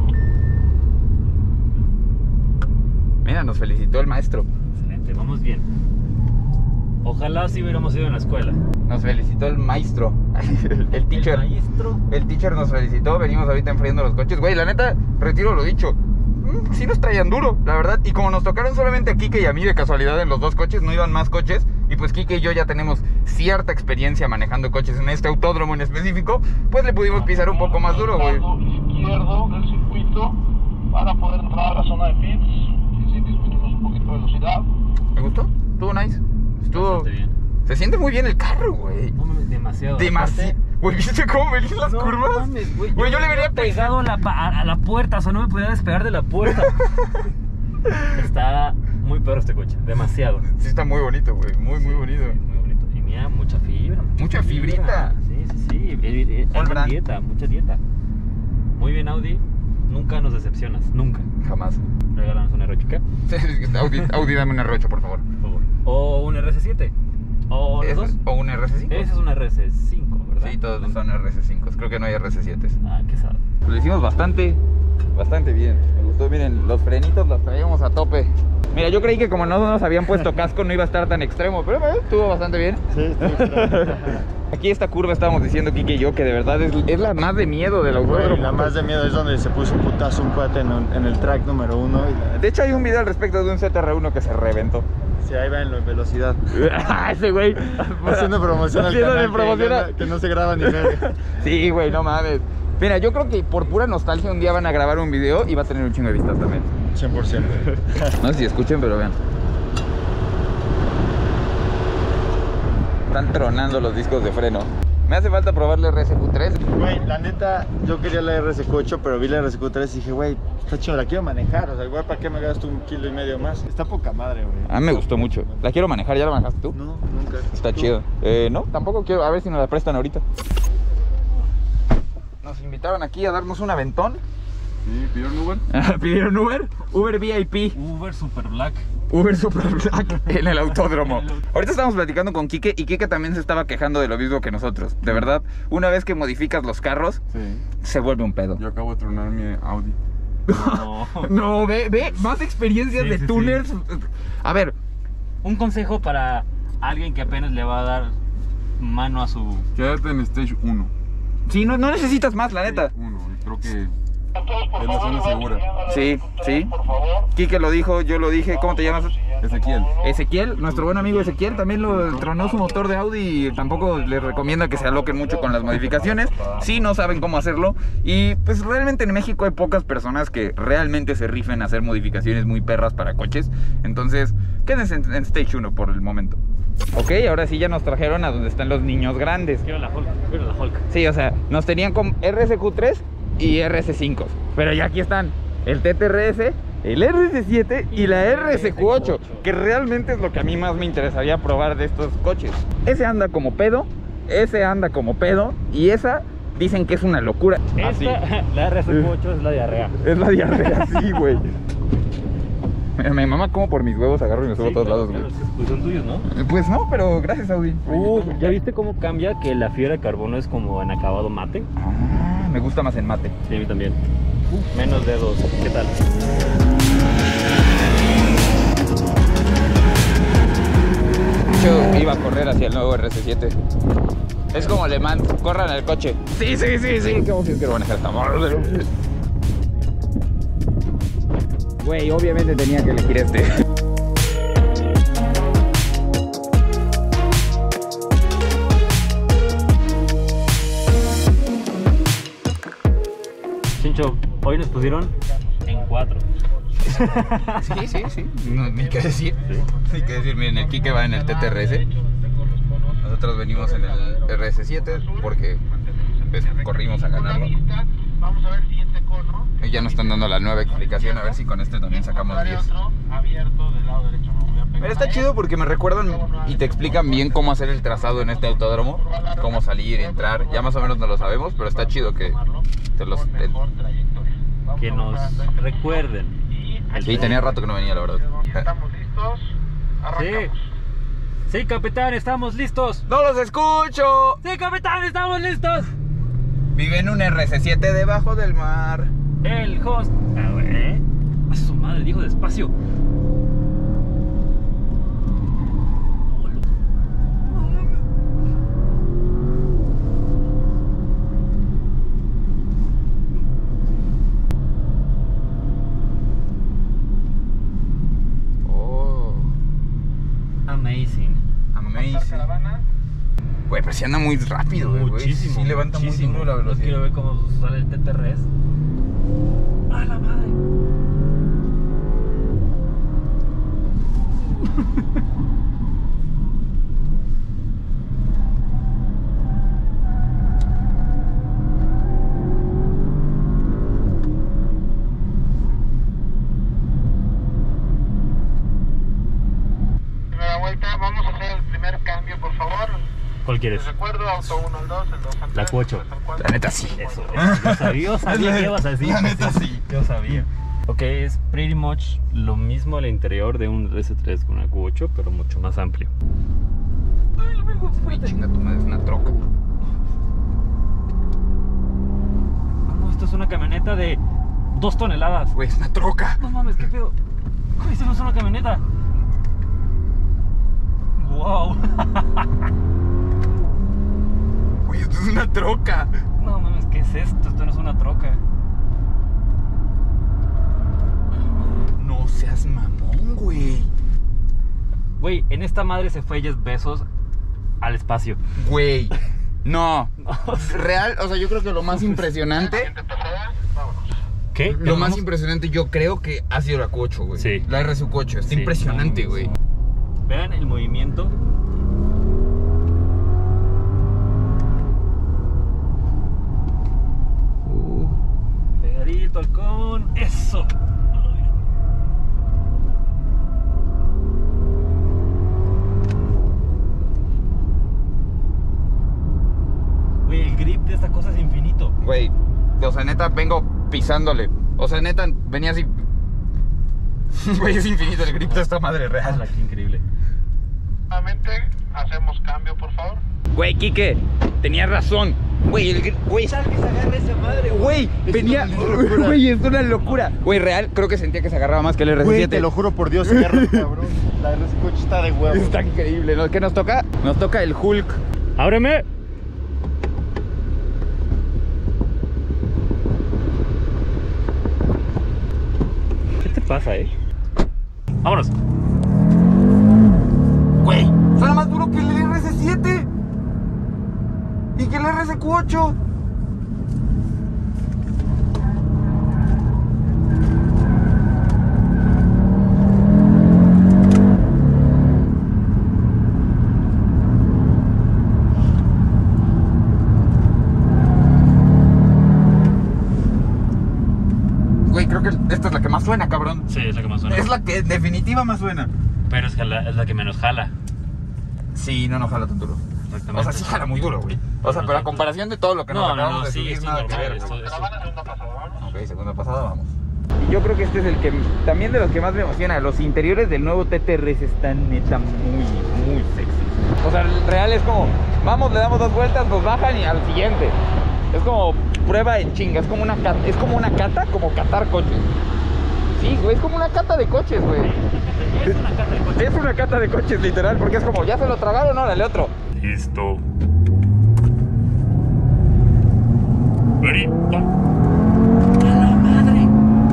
Speaker 1: Mira, nos felicitó el maestro.
Speaker 2: Excelente, vamos bien. Ojalá si hubiéramos ido en la escuela.
Speaker 1: Nos felicitó el maestro. El teacher.
Speaker 2: El maestro.
Speaker 1: El teacher nos felicitó. Venimos ahorita enfriando los coches. Güey, la neta, retiro lo dicho. Sí nos traían duro, la verdad. Y como nos tocaron solamente a Kike y a mí de casualidad en los dos coches, no iban más coches. Y pues Kike y yo ya tenemos cierta experiencia manejando coches en este autódromo en específico. Pues le pudimos pisar un poco más duro, güey.
Speaker 4: Lado izquierdo del circuito para poder entrar a la zona de pits. Y si disminuimos un poquito de velocidad.
Speaker 1: ¿Me gustó? Estuvo nice. Estuvo...
Speaker 2: Bastante bien.
Speaker 1: Se siente muy bien el carro, güey.
Speaker 2: No mames, demasiado.
Speaker 1: Demasiado. Güey, ¿viste cómo venís las
Speaker 2: No
Speaker 1: curvas?
Speaker 2: mames, güey.
Speaker 1: Güey, yo le vería
Speaker 2: pegado a la puerta, o sea, no me podía despegar de la puerta. Está muy perro este coche, demasiado.
Speaker 1: Sí, está muy bonito, güey. Muy bonito.
Speaker 2: Sí, muy bonito. Y mira, mucha fibra.
Speaker 1: Mucha fibrita.
Speaker 2: Sí.
Speaker 1: All brand.
Speaker 2: Dieta, mucha dieta. Muy bien, Audi. Nunca nos decepcionas, nunca.
Speaker 1: Jamás.
Speaker 2: Regálanos un R8, ¿qué?
Speaker 1: Audi, dame un R8, por favor.
Speaker 2: Por favor. O un RS7. O los dos.
Speaker 1: ¿O un RS5?
Speaker 2: Ese es un RS5, ¿verdad?
Speaker 1: Sí, todos son RS5. Creo que no hay RS7.
Speaker 2: Ah, qué sabe.
Speaker 1: Lo hicimos bastante bien. Me gustó, miren, los frenitos los traíamos a tope. Mira, yo creí que como no nos habían puesto casco no iba a estar tan extremo, pero estuvo bastante bien.
Speaker 3: Sí, estuvo
Speaker 1: Aquí esta curva estábamos diciendo Kike y yo que de verdad es la más de miedo del autódromo.
Speaker 3: La más de miedo es donde se puso un putazo un cuate en el track número 1.
Speaker 1: De hecho hay un video al respecto de un ZR1 que se reventó.
Speaker 3: Sí, ahí va en velocidad.
Speaker 1: Ese güey
Speaker 3: Haciendo promoción al
Speaker 1: Haciéndole
Speaker 3: canal
Speaker 1: promoción
Speaker 3: que no se graba ni verga.
Speaker 1: Sí, güey, no mames. Mira, yo creo que por pura nostalgia un día van a grabar un video y va a tener un chingo de vistas también.
Speaker 3: 100%.
Speaker 1: No sé si escuchen, pero vean. Están tronando los discos de freno. Me hace falta probarle RSQ3.
Speaker 3: Güey, la neta, yo quería la RSQ8, pero vi la RSQ3 y dije, güey, está chido, la quiero manejar. O sea, igual, ¿para qué me gasto 1,5 kilos más? Está poca madre, güey.
Speaker 1: A mí me gustó mucho. La quiero manejar, ¿ya la manejaste tú?
Speaker 3: No, nunca.
Speaker 1: Está
Speaker 3: ¿Tú?
Speaker 1: chido. No, tampoco quiero. A ver si nos la prestan ahorita. Nos invitaron aquí a darnos un aventón.
Speaker 3: Sí, ¿pidieron Uber?
Speaker 1: ¿Pidieron Uber? Uber VIP.
Speaker 2: Uber Super Black.
Speaker 1: Uber Super Black en el autódromo. Ahorita estamos platicando con Kike y Kike también se estaba quejando de lo mismo que nosotros. De verdad, una vez que modificas los carros,
Speaker 5: Sí,
Speaker 1: se vuelve un pedo.
Speaker 5: yo acabo de tronar mi Audi.
Speaker 2: No.
Speaker 1: No, ve, más experiencias
Speaker 2: Sí,
Speaker 1: de
Speaker 2: sí,
Speaker 1: tuners. A ver,
Speaker 2: Un consejo para alguien que apenas le va a dar mano a su...
Speaker 5: Quédate en Stage 1.
Speaker 1: sí, no necesitas más, la neta.
Speaker 5: 1, y creo que Es la zona segura.
Speaker 1: Sí, sí. Quique lo dijo, yo lo dije. ¿Cómo te llamas?
Speaker 5: Ezequiel.
Speaker 1: Ezequiel, nuestro buen amigo Ezequiel, también lo tronó su motor de Audi y tampoco les recomienda que se aloquen mucho con las modificaciones. Sí, no saben cómo hacerlo. Y pues realmente en México hay pocas personas que realmente se rifen a hacer modificaciones muy perras para coches. Entonces, quédense en Stage 1 por el momento. Ok, ahora sí ya nos trajeron a donde están los niños grandes.
Speaker 2: Quiero la Hulk.
Speaker 1: Sí, o sea, nos tenían con RSQ3 y RS5. Pero ya aquí están el TTRS, el RS7 y la RSQ8, que realmente es lo que a mí más me interesaría probar de estos coches. Ese anda como pedo, ese anda como pedo y esa dicen que es una locura.
Speaker 2: La RSQ8 es la diarrea.
Speaker 1: Es la diarrea, sí, güey. Mi mamá como por mis huevos agarro y me subo a todos lados, güey.
Speaker 2: Pues son tuyos, ¿no?
Speaker 1: Pues no, pero gracias, Audi.
Speaker 2: ¿Ya viste cómo cambia que la fibra de carbono es como en acabado mate?
Speaker 1: Ah, me gusta más en mate.
Speaker 2: Sí, a mí también. Menos dedos. ¿Qué tal?
Speaker 1: Yo iba a correr hacia el nuevo RS7. Es como Le Mans, corran el coche. Sí, sí, sí, sí. ¿Cómo que quiero manejar esta madre? Güey, obviamente tenía que elegir este.
Speaker 2: Chincho, hoy nos pusieron en 4.
Speaker 1: Sí, sí, sí. No, ni qué decir. Ni qué decir. Miren, el Quique va en el TTRS. Nosotros venimos en el RS7 porque pues, corrimos a ganarlo.
Speaker 4: Vamos a ver el siguiente cono.
Speaker 1: Y ya nos están dando la nueva explicación. A ver si con este también sacamos 10.
Speaker 4: Abierto del lado derecho.
Speaker 1: Pero está chido porque me recuerdan y te explican bien cómo hacer el trazado en este autódromo. Cómo salir, entrar. Ya más o menos no lo sabemos, pero está chido que te los...
Speaker 2: Que nos recuerden.
Speaker 1: Sí, tenía rato que no venía, la verdad.
Speaker 4: ¿Estamos listos? Arrancamos.
Speaker 2: Sí, capitán, estamos listos.
Speaker 1: ¡No los escucho!
Speaker 2: Sí, capitán, estamos listos.
Speaker 1: Vive en un RS7 debajo del mar.
Speaker 2: El host. A ver. A su madre, dijo despacio. Amazing.
Speaker 1: Güey, pero si anda muy rápido, güey.
Speaker 2: Muchísimo.
Speaker 1: Sí levanta
Speaker 2: muchísimo.
Speaker 1: muy duro la velocidad.
Speaker 2: No quiero ver cómo sale el TTRS. ¡A la madre!
Speaker 4: Primera vuelta, vamos a hacer el primer cambio, por favor.
Speaker 2: ¿Cuál quieres?
Speaker 4: Les recuerdo, auto 1 al 2, el 2 al 3.
Speaker 2: La Cuocho.
Speaker 1: La neta sí.
Speaker 2: Eso. Yo sabía que ibas a decir.
Speaker 1: La neta sí.
Speaker 2: Yo sabía. Ok, es pretty much lo mismo al interior de un RS3 con una Q8, pero mucho más amplio.
Speaker 1: Uy, chinga tu madre, es una troca.
Speaker 2: No, esto es una camioneta de 2 toneladas.
Speaker 1: Güey, es una troca.
Speaker 2: No mames, ¿qué pedo? Güey, esto no es una camioneta. Wow.
Speaker 1: Güey, esto es una troca.
Speaker 2: No mames, ¿qué es esto? Esto no es una troca.
Speaker 1: No seas mamón, güey.
Speaker 2: Güey, en esta madre se fue Jeff Bezos al espacio.
Speaker 1: Güey. No. Real, o sea, yo creo que lo más impresionante.
Speaker 2: ¿Qué?
Speaker 1: Lo más impresionante yo creo que ha sido la Q8, güey.
Speaker 2: Sí.
Speaker 1: La RS8. Está
Speaker 2: Sí,
Speaker 1: impresionante,
Speaker 2: no,
Speaker 1: güey.
Speaker 2: Vean el movimiento. Pegadito al con. ¡Eso! Güey, el grip de esta cosa es infinito.
Speaker 1: Güey, o sea, neta, vengo pisándole. O sea, neta, venía así. Güey, es infinito el grip de esta madre real.
Speaker 2: ¡Hala, qué increíble!
Speaker 4: Nuevamente, hacemos cambio, por favor.
Speaker 1: Güey, Quique, tenías razón. Güey, güey, ¿sabes que se agarra esa madre? Güey, venía. Güey, es una locura. Güey, real, creo que sentía que se agarraba más que el RS7.
Speaker 3: Güey, te lo juro por Dios, se agarra, cabrón. La RS8 está de huevo.
Speaker 1: Está increíble, ¿no? ¿Qué nos toca? Nos toca el Hulk.
Speaker 2: ¡Ábreme! pasa, Vámonos.
Speaker 1: Güey, suena más duro que el RS7 y que el RSQ8. Güey, creo que esta es la que más suena, cabrón.
Speaker 2: Sí, es la que más suena.
Speaker 1: Es la que en definitiva más suena.
Speaker 2: Pero es la que menos jala.
Speaker 1: Sí, no jala tan duro.
Speaker 2: Exactamente.
Speaker 1: O sea, sí jala muy duro, güey. O sea, pero a comparación de todo lo que nos acabamos de
Speaker 2: sí,
Speaker 1: subir,
Speaker 2: esto
Speaker 1: nada
Speaker 2: es
Speaker 1: que ver,
Speaker 2: normal.
Speaker 1: güey. Ok, segunda pasada, vamos. Y yo creo que este es el que también de los que más me emociona. Los interiores del nuevo TTRS están neta muy sexy. O sea, el real es como, vamos, le damos 2 vueltas, nos bajan y al siguiente. Es como prueba en chinga, es como una cata, como catar coches. Sí, güey, es como una cata de coches, güey.
Speaker 2: Es una cata de coches.
Speaker 1: Es una cata de coches, literal, porque es como, ya se lo tragaron, órale, otro.
Speaker 2: Listo. Ahorita. ¡A la madre!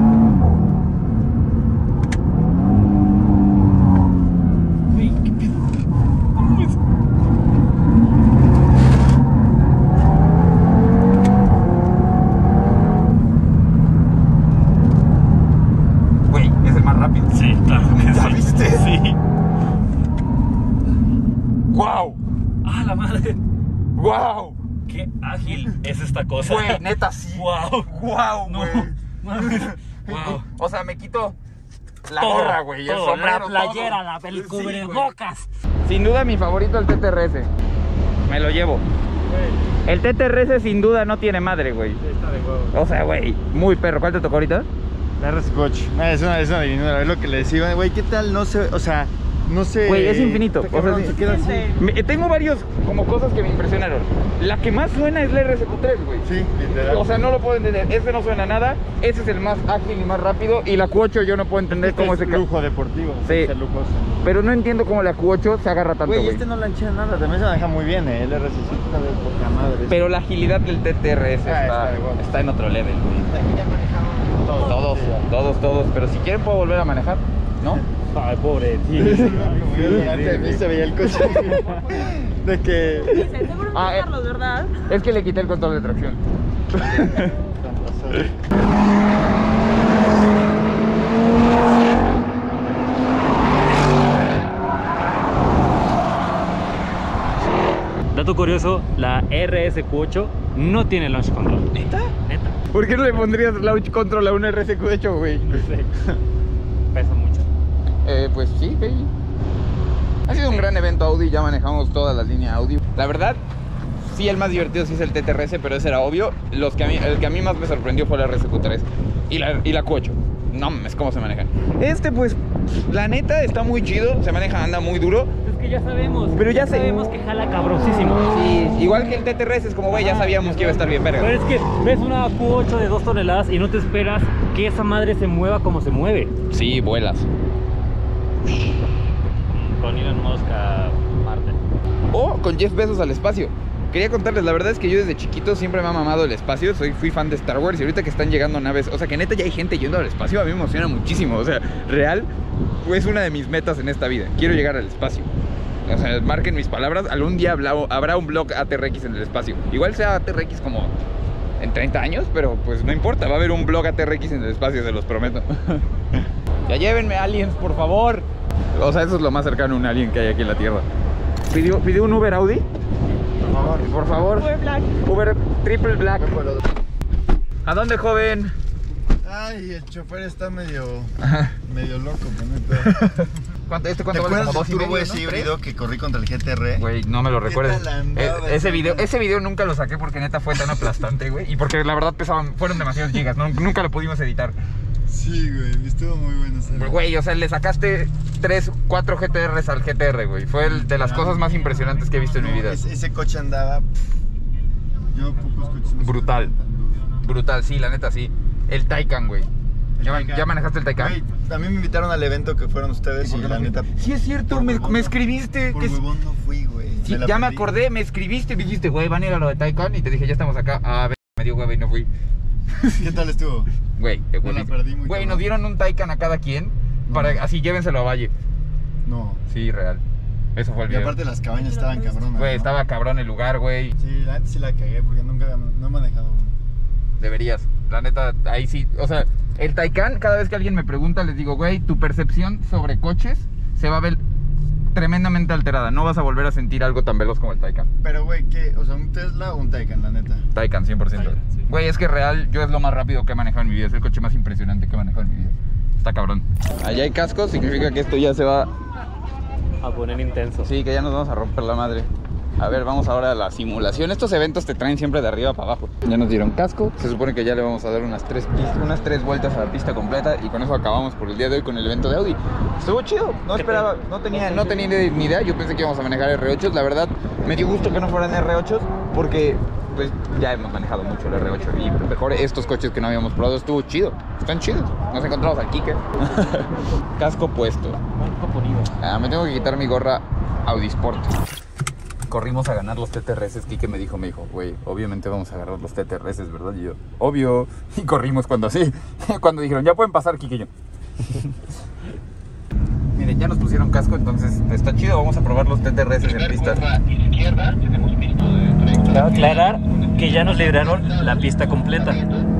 Speaker 2: Güey, ¿qué pedo? ¿Cómo es?
Speaker 1: Güey, es el más rápido.
Speaker 2: Sí, claro que
Speaker 1: ¿Ya
Speaker 2: sí.
Speaker 1: viste?
Speaker 2: Sí.
Speaker 1: ¡Wow!
Speaker 2: ¡A la madre!
Speaker 1: ¡Wow!
Speaker 2: ¡Qué ágil es esta cosa!
Speaker 1: Güey, neta, sí.
Speaker 2: ¡Wow!
Speaker 1: ¡Wow,
Speaker 2: No,
Speaker 1: güey!
Speaker 2: mames. ¡Wow!
Speaker 1: O sea, me quito la
Speaker 2: Todo,
Speaker 1: gorra, güey, el
Speaker 2: todo,
Speaker 1: sombrero,
Speaker 2: la playera,
Speaker 1: todo.
Speaker 2: el
Speaker 1: Sí,
Speaker 2: cubrebocas.
Speaker 1: Sin duda mi favorito el TTRS. Me lo llevo. El TTRS sin duda no tiene madre, güey.
Speaker 3: Está de huevo.
Speaker 1: O sea, güey, muy perro. ¿Cuál te tocó ahorita?
Speaker 3: La RS8. Es una divinidad. Es lo que le decía, güey, ¿qué tal? No sé, o sea, no sé.
Speaker 1: Güey, es infinito.
Speaker 3: Está
Speaker 1: O sea,
Speaker 3: cabrón, se queda así.
Speaker 1: tengo varios como cosas que me impresionaron. La que más suena es la RSQ3, güey.
Speaker 3: Sí, literal.
Speaker 1: O sea, no lo puedo entender. Ese no suena nada. Ese es el más ágil y más rápido. Y la Q8 yo no puedo entender cómo
Speaker 3: es
Speaker 1: ese
Speaker 3: lujo deportivo.
Speaker 1: Sí.
Speaker 3: Es lujoso.
Speaker 1: Pero no entiendo cómo la Q8 se agarra tanto,
Speaker 3: Güey,
Speaker 1: güey.
Speaker 3: este no lanchea nada. También se maneja muy bien, El RS7 está de poca madre.
Speaker 1: Pero la agilidad del TTRS
Speaker 3: está de huevo.
Speaker 1: está en otro level, güey.
Speaker 3: Aquí ya manejamos
Speaker 1: Todos. Pero si quieren puedo volver a manejar, ¿no?
Speaker 2: Ay, pobre, tío.
Speaker 3: Antes de mí se veía el coche de que...
Speaker 5: Dice, seguro no es Carlos, ¿verdad?
Speaker 1: Es que le quité el control de tracción.
Speaker 2: Dato curioso, la RSQ8 no tiene launch control.
Speaker 1: ¿Neta?
Speaker 2: Neta.
Speaker 1: ¿Por qué no le pondrías launch control a un RSQ8, güey?
Speaker 2: No sé. Pesa mucho.
Speaker 1: Pues sí, baby. Ha sido un gran evento Audi, ya manejamos toda la línea Audi. La verdad, sí, el más divertido sí es el TTRS, pero ese era obvio. El que a mí más me sorprendió fue la RSQ3 y la Q8. No mames, cómo se manejan. Pues, la neta está muy chido, se maneja, anda muy duro.
Speaker 2: Es que ya sabemos.
Speaker 1: Pero ya sé.
Speaker 2: sabemos que jala cabrosísimo.
Speaker 1: Sí, igual que el TTRS, es como, güey, ya sabíamos que iba a estar bien verga.
Speaker 2: Pero es que ves una Q8 de 2 toneladas y no te esperas que esa madre se mueva como se mueve.
Speaker 1: Sí, vuelas.
Speaker 2: Con Elon Musk a Marte.
Speaker 1: O con Jeff Bezos al espacio. Quería contarles, la verdad es que yo desde chiquito siempre me ha mamado el espacio. Fui fan de Star Wars y ahorita que están llegando naves, o sea que neta ya hay gente yendo al espacio, a mí me emociona muchísimo. O sea, real, es una de mis metas en esta vida. Quiero llegar al espacio. O sea, marquen mis palabras, algún día habrá un blog ATRX en el espacio. Igual sea ATRX como en 30 años, pero pues no importa, va a haber un blog ATRX en el espacio, se los prometo. Ya llévenme, aliens, por favor. O sea, eso es lo más cercano a un alien que hay aquí en la Tierra. ¿Pidió un Uber Audi? Por favor.
Speaker 5: Uber Black.
Speaker 1: Uber Triple Black. ¿A dónde, joven?
Speaker 3: Ay, el chofer está medio loco, neta.
Speaker 1: ¿Cuánto
Speaker 3: ¿Te
Speaker 1: vale?
Speaker 3: acuerdas
Speaker 1: Como
Speaker 3: del
Speaker 1: 2.5,
Speaker 3: turbo
Speaker 1: ¿no?
Speaker 3: ese híbrido que corrí contra el GTR?
Speaker 1: Güey, no me lo recuerdes.
Speaker 3: tal andaba
Speaker 1: Ese
Speaker 3: ese
Speaker 1: video nunca lo saqué porque neta fue tan aplastante, güey. Y porque la verdad fueron demasiados gigas, nunca lo pudimos editar.
Speaker 3: Sí, güey, estuvo muy bueno.
Speaker 1: Güey, o sea, le sacaste 3, 4 GTRs al GTR, güey. Fue de las cosas más impresionantes que he visto en mi vida.
Speaker 3: Ese coche andaba... Yo pocos coches me
Speaker 1: Brutal.
Speaker 3: sorprenden tan duro.
Speaker 1: Brutal, sí, la neta, sí. El Taycan, güey. ¿Ya manejaste el Taycan?
Speaker 3: Güey, también me invitaron al evento que fueron ustedes y la neta...
Speaker 1: Sí, es cierto,
Speaker 3: por
Speaker 1: me
Speaker 3: huevón
Speaker 1: escribiste.
Speaker 3: Por
Speaker 1: que
Speaker 3: huevón no fui, güey.
Speaker 1: Sí,
Speaker 3: la
Speaker 1: ya me
Speaker 3: perdí.
Speaker 1: acordé, me escribiste, me dijiste, güey, van a ir a lo de Taycan. Y te dije, ya estamos acá. A ver, me dio hueva y no fui.
Speaker 3: ¿Qué tal estuvo?
Speaker 1: Güey,
Speaker 3: Me la perdí muy
Speaker 1: güey,
Speaker 3: cabrón.
Speaker 1: nos dieron un Taycan a cada quien. Para, así llévenselo a Valle.
Speaker 3: No.
Speaker 1: Sí, real. Eso fue el
Speaker 3: Y
Speaker 1: video.
Speaker 3: aparte las cabañas estaban cabronas.
Speaker 1: Güey,
Speaker 3: ¿no?
Speaker 1: estaba cabrón el lugar, güey.
Speaker 3: Sí, la neta sí la cagué porque no he manejado uno.
Speaker 1: Deberías. La neta, ahí sí. O sea, el Taycan, cada vez que alguien me pregunta, les digo, güey, tu percepción sobre coches se va a ver tremendamente alterada. No vas a volver a sentir algo tan veloz como el Taycan.
Speaker 3: Pero, güey, ¿qué? O sea, ¿un Tesla o un Taycan, la neta?
Speaker 1: Taycan, 100%.
Speaker 2: Taycan, sí.
Speaker 1: Güey, es que real, yo es lo más rápido que he manejado en mi vida. Es el coche más impresionante que he manejado en mi vida. Está cabrón. Allá hay cascos, significa que esto ya se va.
Speaker 2: A poner intenso.
Speaker 1: Sí, que ya nos vamos a romper la madre. A ver, vamos ahora a la simulación. Estos eventos te traen siempre de arriba para abajo. Ya nos dieron casco. Se supone que ya le vamos a dar unas tres vueltas a la pista completa. Y con eso acabamos por el día de hoy con el evento de Audi. Estuvo chido. No esperaba, no tenía ni idea. Yo pensé que íbamos a manejar R8s. La verdad, me dio gusto que no fueran R8s. Porque pues ya hemos manejado mucho el R8. Y mejor estos coches que no habíamos probado. Estuvo chido. Están chidos. Nos encontramos al Kike. Casco puesto. Me tengo que quitar mi gorra Audi Sport. Corrimos a ganar los TTRS. Kike me dijo, güey, obviamente vamos a agarrar los TTRS, ¿verdad? Y yo, obvio. Y corrimos cuando así, cuando dijeron, ya pueden pasar, Kike y yo. Miren, ya nos pusieron casco, entonces está chido. Vamos a probar los TTRS en pistas.
Speaker 2: Cabe aclarar que ya nos libraron la pista completa.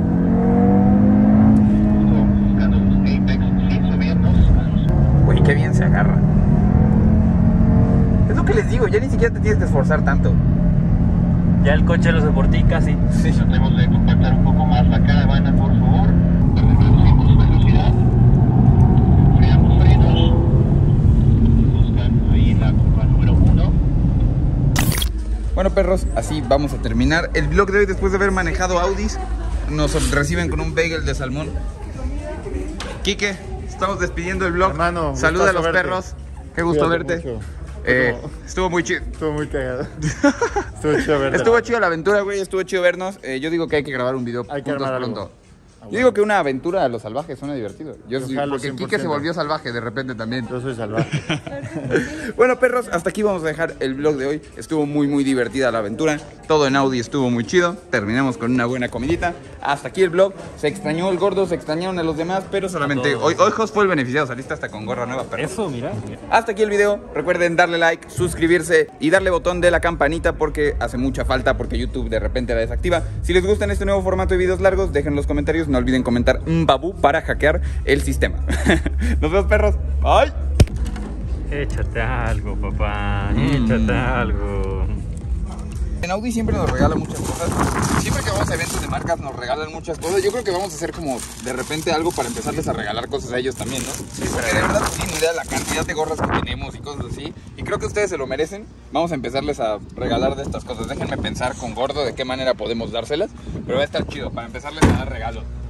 Speaker 1: Güey, qué bien se agarra. Es lo que les digo, ya ni siquiera te tienes que esforzar tanto.
Speaker 2: Ya el coche lo soporté casi.
Speaker 1: Sí.
Speaker 4: Tratemos de compactar un poco más la caravana, por favor. Reducimos velocidad. Freamos frenos. Buscan ahí la curva número 1.
Speaker 1: Bueno, perros, así vamos a terminar el vlog de hoy. Después de haber manejado Audis, nos reciben con un bagel de salmón. Kike, estamos despidiendo el vlog.
Speaker 3: Hermano,
Speaker 1: saluda a los
Speaker 3: gustazo verte.
Speaker 1: perros. Qué gusto
Speaker 3: Cuídate
Speaker 1: verte.
Speaker 3: mucho.
Speaker 1: Estuvo muy chido.
Speaker 3: Estuvo muy cagado. Estuvo chido verte.
Speaker 1: Estuvo chido la aventura, güey. Estuvo chido vernos. Yo digo que hay que grabar un video
Speaker 3: Hay que
Speaker 1: juntos
Speaker 3: armar algo.
Speaker 1: pronto.
Speaker 3: Ah,
Speaker 1: Yo digo que una aventura a los salvajes suena divertido.
Speaker 3: Yo jalo
Speaker 1: Porque
Speaker 3: 100%.
Speaker 1: Kike se volvió salvaje de repente también.
Speaker 3: Yo soy salvaje.
Speaker 1: Bueno, perros, hasta aquí vamos a dejar el vlog de hoy. Estuvo muy divertida la aventura. Todo en Audi estuvo muy chido. Terminamos con una buena comidita. Hasta aquí el vlog. Se extrañó el gordo, se extrañaron a los demás, pero solamente hoy Jos fue el beneficiado. Saliste hasta con gorra nueva, perros.
Speaker 2: Eso, mira.
Speaker 1: Hasta aquí el video. Recuerden darle like, suscribirse y darle botón de la campanita porque hace mucha falta, porque YouTube de repente la desactiva. Si les gustan este nuevo formato de videos largos, dejen en los comentarios. No olviden comentar Babu para hackear el sistema. Nos vemos, perros. Bye.
Speaker 2: Échate algo, papá. Échate algo.
Speaker 1: En Audi siempre nos regalan muchas cosas. Siempre que vamos a eventos de marcas nos regalan muchas cosas. Yo creo que vamos a hacer como de repente algo para empezarles a regalar cosas a ellos también, ¿no? Sí, porque de verdad no tienen idea de la cantidad de gorras que tenemos y cosas así. Y creo que ustedes se lo merecen. Vamos a empezarles a regalar de estas cosas. Déjenme pensar con Gordo de qué manera podemos dárselas. Pero va a estar chido para empezarles a dar regalos.